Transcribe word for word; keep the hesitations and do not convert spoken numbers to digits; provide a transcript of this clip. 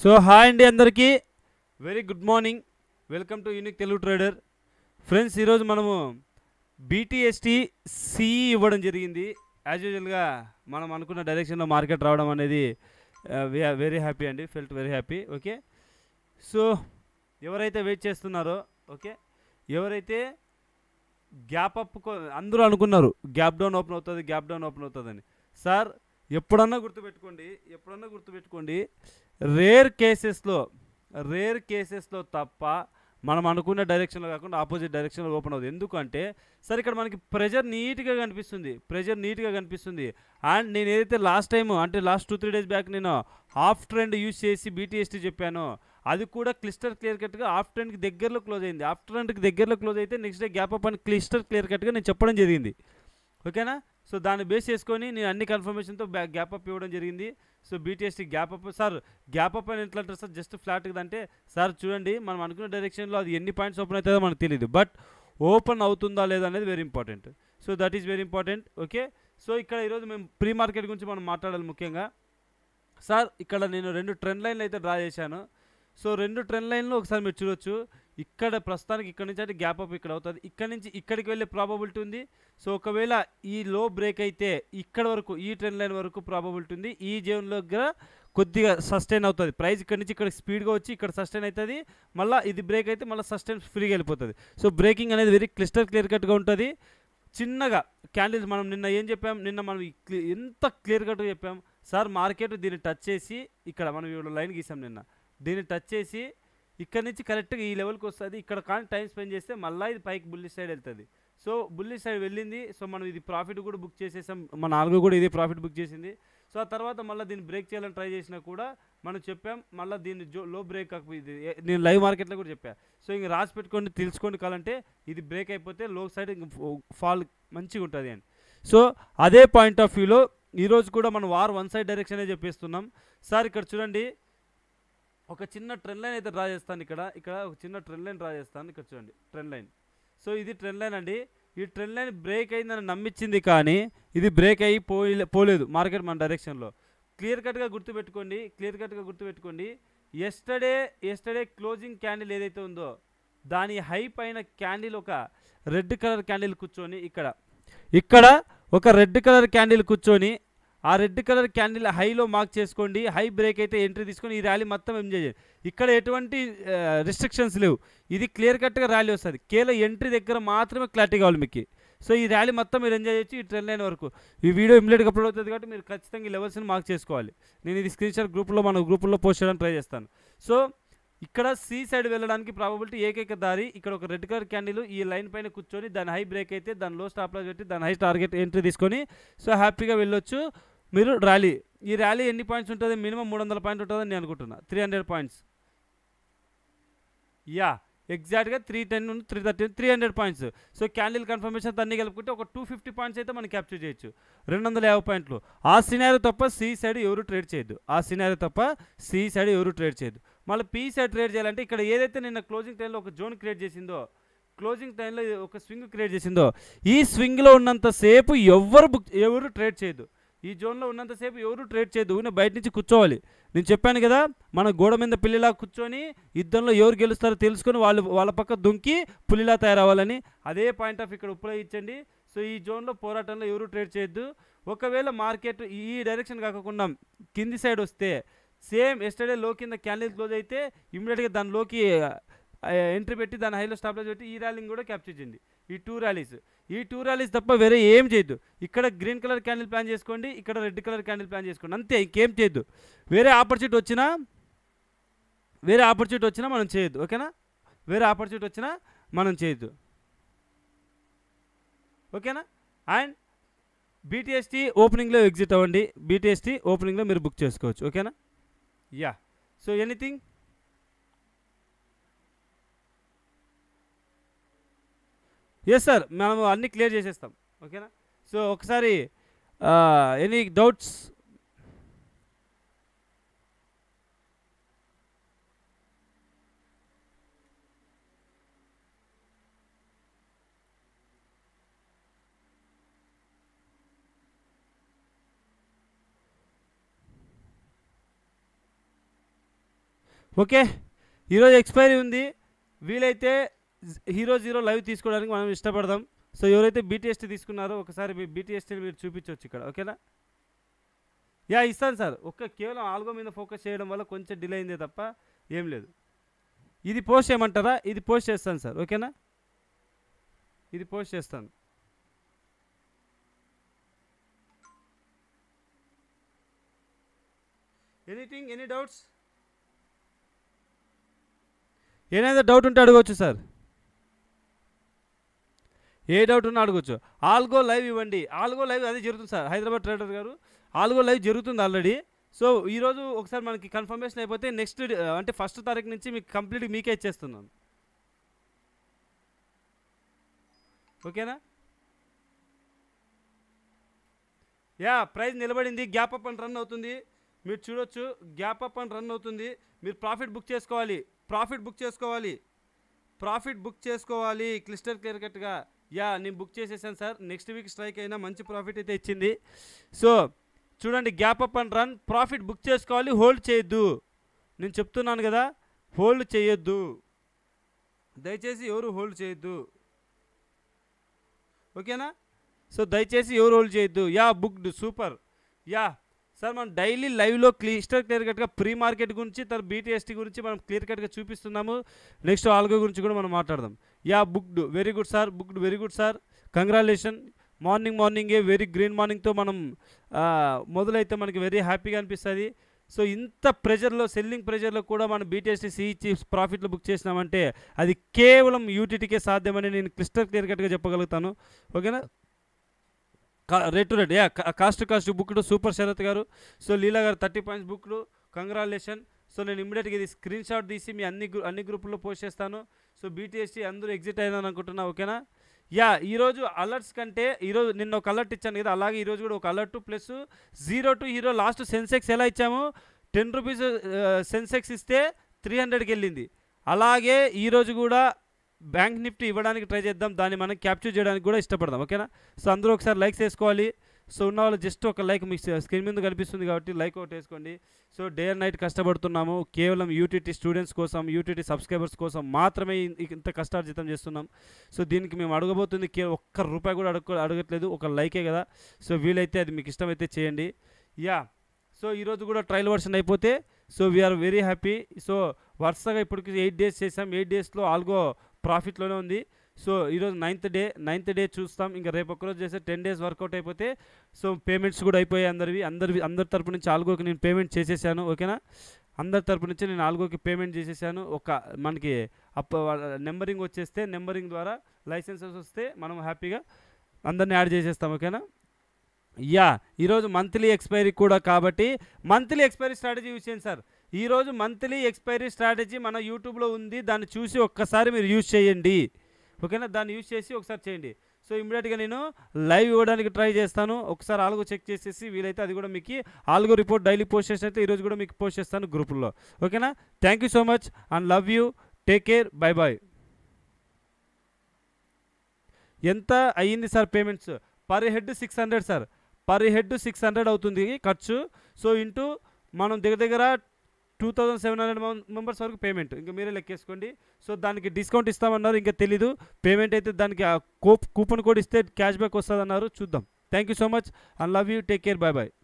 So hi అండి అందరికీ very good morning. Welcome to unique Telugu trader. Friends, ఈరోజు మనము బీటీఎస్టీ సిఈ ఇవ్వడం జరిగింది. యాజ్ యూజువల్గా మనం అనుకున్న డైరెక్షన్లో మార్కెట్ రావడం అనేది వీఆర్ వెరీ హ్యాపీ అండి, felt very happy. Okay, so ఎవరైతే వెయిట్ చేస్తున్నారో, ఓకే, ఎవరైతే గ్యాప్ అప్ అందరూ అనుకున్నారు గ్యాప్ డౌన్ ఓపెన్ అవుతుంది, గ్యాప్ డౌన్ ఓపెన్ అవుతుందని. సార్ ఎప్పుడన్నా గుర్తుపెట్టుకోండి, ఎప్పుడన్నా గుర్తుపెట్టుకోండి రేర్ కేసెస్లో రేర్ కేసెస్లో తప్ప మనం అనుకున్న డైరెక్షన్లో కాకుండా ఆపోజిట్ డైరెక్షన్లో ఓపెన్ అవుతుంది. ఎందుకంటే సార్ ఇక్కడ మనకి ప్రెజర్ నీట్గా కనిపిస్తుంది, ప్రెజర్ నీట్గా కనిపిస్తుంది. అండ్ నేను ఏదైతే లాస్ట్ టైం అంటే last two three days back నేను హాఫ్ ట్రెండ్ యూజ్ చేసి బీటీఎస్టీ చెప్పాను, అది కూడా క్లిస్టర్ క్లియర్ కట్గా హాఫ్ ట్రెండ్కి దగ్గరలో క్లోజ్ అయింది. హాఫ్ ట్రెండ్కి దగ్గరలో క్లోజ్ అయితే నెక్స్ట్ డే గ్యాప్ అప్ అని క్లిస్టర్ క్లియర్ కట్గా నేను చెప్పడం జరిగింది. ఓకేనా? సో దాన్ని బేస్ చేసుకొని నేను అన్ని కన్ఫర్మేషన్తో గ్యాప్ అప్ ఇవ్వడం జరిగింది. So BTST gap up sir gap up అని ఎట్లా అంటారు సార్, జస్ట్ ఫ్లాట్గా అంటే సార్ చూడండి మనం అనుకున్న డైరెక్షన్లో అది ఎన్ని పాయింట్స్ ఓపెన్ అవుతుందో మనకు తెలియదు, బట్ ఓపెన్ అవుతుందా లేదా అనేది very important. So that is very important. Okay, so ఇక్కడ ఈరోజు మేము ప్రీ మార్కెట్ గురించి మనం మాట్లాడాలి ముఖ్యంగా. సార్ ఇక్కడ నేను రెండు ట్రెండ్ లైన్లు అయితే డ్రా చేశాను. సో రెండు ట్రెండ్ లైన్లు ఒకసారి మీరు చూడొచ్చు. ఇక్కడ ప్రస్తుతానికి ఇక్కడ నుంచి అంటే గ్యాప్ అప్ ఇక్కడ అవుతుంది, ఇక్కడ నుంచి ఇక్కడికి వెళ్ళే ప్రాబబిలిటీ ఉంది. సో ఒకవేళ ఈ లో బ్రేక్ అయితే ఇక్కడ వరకు ఈ ట్రెండ్ లైన్ వరకు ప్రాబబిలిటీ ఉంది. ఈ జోన్లో దగ్గర కొద్దిగా సస్టైన్ అవుతుంది ప్రైస్, ఇక్కడ నుంచి ఇక్కడ స్పీడ్గా వచ్చి ఇక్కడ సస్టైన్ అవుతుంది, మళ్ళీ ఇది బ్రేక్ అయితే మళ్ళీ సస్టైన్ ఫ్రీగా వెళ్ళిపోతుంది. సో బ్రేకింగ్ అనేది వెరీ క్లిస్టర్ క్లియర్ కట్గా ఉంటుంది. చిన్నగా క్యాండిల్స్ మనం నిన్న ఏం చెప్పాం, నిన్న మనం ఎంత క్లియర్ కట్గా చెప్పాం సార్, మార్కెట్ దీన్ని టచ్ చేసి ఇక్కడ మనం ఇప్పుడు లైన్ గీసాం, నిన్న దీన్ని టచ్ చేసి ఇక్కడ నుంచి కరెక్ట్గా ఈ లెవెల్కి వస్తుంది. ఇక్కడ కానీ టైం స్పెండ్ చేస్తే మళ్ళీ ఇది పైకి బుల్లిష్ సైడ్ వెళ్తుంది. సో బుల్లిష్ సైడ్ వెళ్ళింది. సో మనం ఇది ప్రాఫిట్ కూడా బుక్ చేసేసాం, మన నాలుగు కూడా ఇదే ప్రాఫిట్ బుక్ చేసింది. సో ఆ తర్వాత మళ్ళీ దీన్ని బ్రేక్ చేయాలని ట్రై చేసినా కూడా మనం చెప్పాం, మళ్ళీ దీన్ని జో లో బ్రేక్ కాకపోయింది. నేను లైవ్ మార్కెట్లో కూడా చెప్పాను. సో ఇంక రాసి పెట్టుకోండి, తెలుసుకోండి కావాలంటే, ఇది బ్రేక్ అయిపోతే లో సైడ్ ఇంక ఫాల్ మంచిగా ఉంటుంది అని. సో అదే పాయింట్ ఆఫ్ వ్యూలో ఈరోజు కూడా మనం వార్ వన్ సైడ్ డైరెక్షనే చెప్పేస్తున్నాం. సార్ ఇక్కడ చూడండి, ఒక చిన్న ట్రెండ్ లైన్ అయితే డ్రా చేస్తాను. ఇక్కడ ఇక్కడ ఒక చిన్న ట్రెండ్ లైన్ డ్రా చేస్తాను. ఇక్కడ చూడండి ట్రెండ్ లైన్. సో ఇది ట్రెండ్ లైన్ అండి. ఈ ట్రెండ్ లైన్ బ్రేక్ అయిందని నమ్మించింది, కానీ ఇది బ్రేక్ అయ్యి పోలే పోలేదు మార్కెట్ మన డైరెక్షన్లో. క్లియర్ కట్గా గుర్తుపెట్టుకోండి, క్లియర్ కట్గా గుర్తుపెట్టుకోండి. ఎస్టర్డే ఎస్టర్డే క్లోజింగ్ క్యాండిల్ ఏదైతే ఉందో దాని హై పైన క్యాండిల్ ఒక రెడ్ కలర్ క్యాండిల్ కూర్చొని ఇక్కడ ఇక్కడ ఒక రెడ్ కలర్ క్యాండిల్ కూర్చొని ఆ రెడ్ కలర్ క్యాండిల్ హైలో మార్క్ చేసుకోండి. హై బ్రేక్ అయితే ఎంట్రీ తీసుకొని ఈ ర్యాలీ మొత్తం ఎంజాయ్ చేయండి. ఇక్కడ ఎటువంటి రిస్ట్రిక్షన్స్ లేవు, ఇది క్లియర్ కట్గా ర్యాలీ వస్తుంది. కేవలం ఎంట్రీ దగ్గర మాత్రమే క్లారిటీ కావాలి మీకు. సో ఈ ర్యాలీ మొత్తం మీరు ఎంజాయ్ చేయొచ్చు ఈ ట్రెండ్ లైన్ వరకు. ఈ వీడియో ఇమ్మీడియట్గా అప్లోడ్ అవుతుంది కాబట్టి మీరు ఖచ్చితంగా ఈ లెవెల్స్ని మార్క్ చేసుకోవాలి. నేను ఇది స్క్రీన్ షాట్ గ్రూప్లో మన గ్రూపుల్లో పోస్ట్ చేయడానికి ట్రై చేస్తాను. సో ఇక్కడ సి సైడ్ వెళ్ళడానికి ప్రాబబిలిటీ ఏకైక దారి ఇక్కడ ఒక రెడ్ కలర్ క్యాండిల్ ఈ లైన్ పైన కూర్చొని దాని హై బ్రేక్ అయితే దాని లో స్టాప్ లాస్ పెట్టి దాని హై టార్గెట్ ఎంట్రీ తీసుకొని సో హ్యాపీగా వెళ్ళొచ్చు మీరు ర్యాలీ. ఈ ర్యాలీ ఎన్ని పాయింట్స్ ఉంటుంది, మినిమం మూడు వందల పాయింట్ ఉంటుందని నేను అనుకుంటున్నా. త్రీ హండ్రెడ్ పాయింట్స్ యా ఎగ్జాక్ట్గా three ten three thirty three hundred points. So candle confirmation అన్నీ కలుపుకుంటే ఒక టూ ఫిఫ్టీ పాయింట్స్ అయితే మనం క్యాప్చర్ చేయొచ్చు, రెండు వందల యాభై పాయింట్లు. ఆ సినారో తప్ప సి సైడ్ ఎవరు ట్రేడ్ చేయొద్దు, ఆ సినారో తప్ప సి సైడ్ ఎవరు ట్రేడ్ చేయొద్దు. మళ్ళీ పీ సైడ్ ట్రేడ్ చేయాలంటే ఇక్కడ ఏదైతే నిన్న క్లోజింగ్ టైంలో ఒక జోన్ క్రియేట్ చేసిందో, క్లోజింగ్ టైంలో ఒక స్వింగ్ క్రియేట్ చేసిందో, ఈ స్వింగ్లో ఉన్నంతసేపు ఎవరు బుక్ ఎవరు ట్రేడ్ చేయొద్దు. ఈ జోన్లో ఉన్నంతసేపు ఎవరు ట్రేడ్ చేయదు, నేను బయట నుంచి కూర్చోవాలి. నేను చెప్పాను కదా, మన గోడ మీద పిల్లిలా కూర్చొని యుద్ధంలో ఎవరు గెలుస్తారో తెలుసుకొని వాళ్ళు వాళ్ళ పక్క దుంకి పులిలా తయారవ్వాలని అదే పాయింట్ ఆఫ్ ఇక్కడ ఉపయోగించండి. సో ఈ జోన్లో పోరాటంలో ఎవరు ట్రేడ్ చేయొద్దు. ఒకవేళ మార్కెట్ ఈ డైరెక్షన్ కాకుండా కింది సైడ్ వస్తే సేమ్ ఎస్టర్డే లో కింద క్యాండిల్ క్లోజ్ అయితే ఇమ్మీడియట్గా దానిలోకి ఎంట్రీ పెట్టి దాని హైలో స్టాప్ లాస్ పెట్టి ఈ ర్యాలీని కూడా క్యాప్చర్ చేయండి. ఈ టూ ర్యాలీస్ ఈ టూ ర్యాలీస్ తప్ప వేరే ఏం చేయొద్దు. ఇక్కడ గ్రీన్ కలర్ క్యాండిల్ ప్లాన్ చేసుకోండి, ఇక్కడ రెడ్ కలర్ క్యాండిల్ ప్లాన్ చేసుకోండి, అంతే, ఇంకేం చేయొద్దు. వేరే ఆపర్చునిటీ వచ్చినా వేరే ఆపర్చునిటీ వచ్చినా మనం చేయొద్దు. ఓకేనా? వేరే ఆపర్చునిటీ వచ్చినా మనం చేయొద్దు. ఓకేనా? అండ్ బీటీఎస్టీ ఓపెనింగ్లో ఎగ్జిట్ అవ్వండి, బీటీఎస్టీ ఓపెనింగ్లో మీరు బుక్ చేసుకోవచ్చు. ఓకేనా? Ya. So anything yes sir, మనం అన్నీ క్లియర్ చేసేస్తాం. ఓకేనా? సో ఒకసారి ఎనీ డౌట్స్? ఓకే, ఈరోజు ఎక్స్పైరీ ఉంది. వీలైతే హీరో జీరో లైవ్ తీసుకోవడానికి మనం ఇష్టపడదాం. సో ఎవరైతే బీటీఎస్టీ తీసుకున్నారో ఒకసారి మీ బీటీఎస్టీని మీరు చూపించవచ్చు ఇక్కడ. ఓకేనా? యా ఇస్తాను సార్. ఒక్క కేవలం ఆల్గో మీద ఫోకస్ చేయడం వల్ల కొంచెం డిలే అయిందే తప్ప ఏం లేదు. ఇది పోస్ట్ చేయమంటారా? ఇది పోస్ట్ చేస్తాను సార్. ఓకేనా? ఇది పోస్ట్ చేస్తాను. Anything, any doubts? ఏదైనా డౌట్ ఉంటే అడగవచ్చు సార్. ఏ డౌట్ ఉన్నా అడగవచ్చు. ఆల్గో లైవ్ ఇవ్వండి. ఆల్గో లైవ్ అది జరుగుతుంది సార్. హైదరాబాద్ ట్రేడర్ గారు ఆల్గో లైవ్ జరుగుతుంది ఆల్రెడీ. సో ఈరోజు ఒకసారి మనకి కన్ఫర్మేషన్ అయిపోతే నెక్స్ట్ అంటే ఫస్ట్ తారీఖు నుంచి మీకు కంప్లీట్ మీకే ఇచ్చేస్తున్నాను. ఓకేనా? యా ప్రైస్ నిలబడింది. గ్యాప్ అప్ అండ్ రన్ అవుతుంది. మీరు చూడొచ్చు, గ్యాప్ అప్ అండ్ రన్ అవుతుంది. మీరు ప్రాఫిట్ బుక్ చేసుకోవాలి. ప్రాఫిట్ బుక్ చేసుకోవాలి. ప్రాఫిట్ బుక్ చేసుకోవాలి క్లిస్టర్ క్లియర్ కట్గా. యా నేను బుక్ చేసేసాను సార్. నెక్స్ట్ వీక్ స్ట్రైక్ అయినా మంచి ప్రాఫిట్ అయితే ఇచ్చింది. సో చూడండి, gap up and run. Profit book చేసుకోవాలి, హోల్డ్ చేయొద్దు. నేను చెప్తున్నాను కదా, హోల్డ్ చేయొద్దు. దయచేసి ఎవరు హోల్డ్ చేయొద్దు. ఓకేనా? సో దయచేసి ఎవరు హోల్డ్ చేయొద్దు. Ya booked, super. Ya sir, మనం డైలీ లైవ్లో క్లిస్టర్ క్లియర్ కట్గా ప్రీ మార్కెట్ గురించి, తర్వాత బీటీఎస్టీ గురించి మనం క్లియర్ కట్గా చూపిస్తున్నాము. నెక్స్ట్ ఆల్గో గురించి కూడా మనం మాట్లాడదాం. Ya booked, very good sir. Booked, very good sir. Congratulation. Morning మార్నింగే వెరీ గ్రీన్ మార్నింగ్తో మనం మొదలైతే మనకి వెరీ హ్యాపీగా అనిపిస్తుంది. సో ఇంత ప్రెజర్లో, సెల్లింగ్ ప్రెజర్లో కూడా మనం బీటీఎస్టీ సిఈ చీఫ్స్ ప్రాఫిట్లో బుక్ చేసినామంటే అది కేవలం యూటీటీకే సాధ్యమని నేను క్లిస్టర్ క్లియర్ కట్గా చెప్పగలుగుతాను. ఓకేనా? Rate to rate, ya cost cost booked, super Sharath గారు. సో లీలా గారు thirty points booked, congratulation. So నేను ఇమ్మీడియట్గా ఇది స్క్రీన్ షాట్ తీసి మీ అన్ని అన్ని గ్రూపుల్లో పోస్ట్ చేస్తాను. సో బీటీఎస్టీ అందరూ ఎగ్జిట్ అయినాను అనుకుంటున్నా. ఓకేనా? యా ఈరోజు అలర్ట్స్ కంటే ఈరోజు నిన్న ఒక అలర్ట్ ఇచ్చాను కదా, అలాగే ఈరోజు కూడా ఒక alert plus zero to hero. Last Sensex ఎలా ఇచ్చాము? టెన్ రూపీస్ సెన్సెక్స్ ఇస్తే త్రీ హండ్రెడ్కి వెళ్ళింది. అలాగే ఈరోజు కూడా బ్యాంక్ నిఫ్టీ ఇవ్వడానికి ట్రై చేద్దాం. దాన్ని మనం క్యాప్చర్ చేయడానికి కూడా ఇష్టపడదాం. ఓకేనా? సో అందరూ ఒకసారి లైక్స్ వేసుకోవాలి. సో ఉన్న వాళ్ళు జస్ట్ ఒక లైక్ మీ స్క్రీన్ మీద కనిపిస్తుంది కాబట్టి లైక్ ఒకటి వేసుకోండి. సో డే అండ్ నైట్ కష్టపడుతున్నాము కేవలం యూటీటీ స్టూడెంట్స్ కోసం, యూటీటీ సబ్స్క్రైబర్స్ కోసం మాత్రమే ఇంత కష్టార్జితం చేస్తున్నాం. సో దీనికి మేము అడగబోతుంది కేవలం ఒక్క రూపాయి కూడా అడగ అడగట్లేదు ఒక లైకే కదా. సో వీలైతే అది మీకు ఇష్టమైతే చేయండి. యా సో ఈరోజు కూడా ట్రయల్ వర్షన్ అయిపోతే so we're very happy. So వరుసగా ఇప్పటికి ఎయిట్ డేస్ చేసాం. ఎయిట్ డేస్లో ఆల్గో ప్రాఫిట్లోనే ఉంది. సో ఈరోజు నైన్త్ డే నైన్త్ డే చూస్తాం. ఇంకా రేపు ఒక్కరోజు చేస్తే టెన్ డేస్ వర్కౌట్ అయిపోతే సో పేమెంట్స్ కూడా అయిపోయాయి అందరివి. అందరి అందరి తరపు నుంచి ఆల్గోకి నేను పేమెంట్ చేసేసాను. ఓకేనా? అందరి తరపు నుంచి నేను ఆల్గోకి పేమెంట్ చేసేసాను. ఒక మనకి అప్ నెంబరింగ్ వచ్చేస్తే నెంబరింగ్ ద్వారా లైసెన్సెస్ వస్తే మనం హ్యాపీగా అందరినీ యాడ్ చేసేస్తాం. ఓకేనా? యా ఈరోజు మంత్లీ ఎక్స్పైరీ కూడా కాబట్టి మంత్లీ ఎక్స్పైరీ స్ట్రాటజీ యూజ్ చేయండి సార్. ఈరోజు మంత్లీ ఎక్స్పైరీ స్ట్రాటజీ మన యూట్యూబ్లో ఉంది. దాన్ని చూసి ఒక్కసారి మీరు యూజ్ చేయండి. ఓకేనా? దాన్ని యూజ్ చేసి ఒకసారి చేయండి. సో ఇమ్మీడియట్గా నేను లైవ్ ఇవ్వడానికి ట్రై చేస్తాను. ఒకసారి ఆల్గో చెక్ చేసేసి వీలైతే అది కూడా మీకు ఆల్గో రిపోర్ట్ డైలీ పోస్ట్ చేసినైతే ఈరోజు కూడా మీకు పోస్ట్ చేస్తాను గ్రూపుల్లో. ఓకేనా? Thank you so much and love you. Take care. Bye bye. ఎంత అయ్యింది sir payments? Per head six hundred sir. Per head six hundred అవుతుంది ఖర్చు. సో ఇంటూ మనం దగ్గర దగ్గర two thousand seven hundred members వరకు పేమెంట్. ఇంకా మీరే లెక్కేసుకోండి. సో దానికి డిస్కౌంట్ ఇస్తామన్నారు, ఇంకా తెలీదు. పేమెంట్ అయితే దానికి కూపన్ కోడ్ ఇస్తే క్యాష్ బ్యాక్ వస్తుంది అన్నారు. చూద్దాం. Thank you so much and love you. Take care. Bye bye.